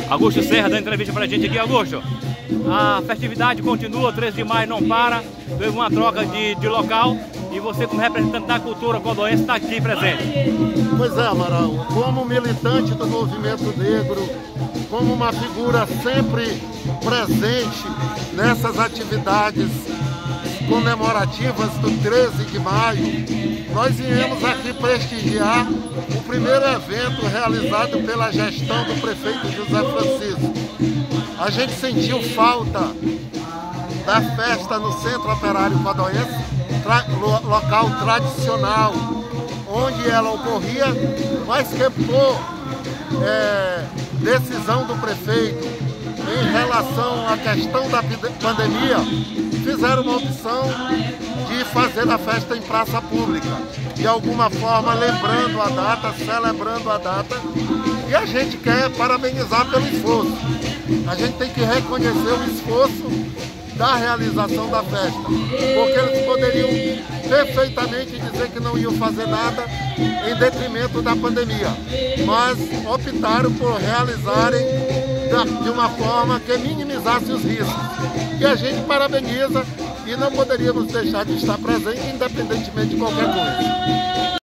Augusto Serra dando entrevista pra gente aqui. Augusto, a festividade continua, 13 de maio não para, teve uma troca de local e você, como representante da cultura condoense, está aqui presente. Pois é, Amaral, como militante do movimento negro, como uma figura sempre presente nessas atividades comemorativas do 13 de maio, nós viemos aqui prestigiar o primeiro evento realizado pela gestão do prefeito José Francisco. A gente sentiu falta da festa no Centro Operário Condoense, local tradicional, onde ela ocorria, mas que por decisão do prefeito em relação à questão da pandemia, fizeram uma opção de fazer a festa em praça pública, de alguma forma lembrando a data, celebrando a data, e a gente quer parabenizar pelo esforço. A gente tem que reconhecer o esforço da realização da festa, porque eles poderiam perfeitamente dizer que não iam fazer nada em detrimento da pandemia, mas optaram por realizarem de uma forma que minimizasse os riscos. E a gente parabeniza e não poderíamos deixar de estar presente, independentemente de qualquer coisa.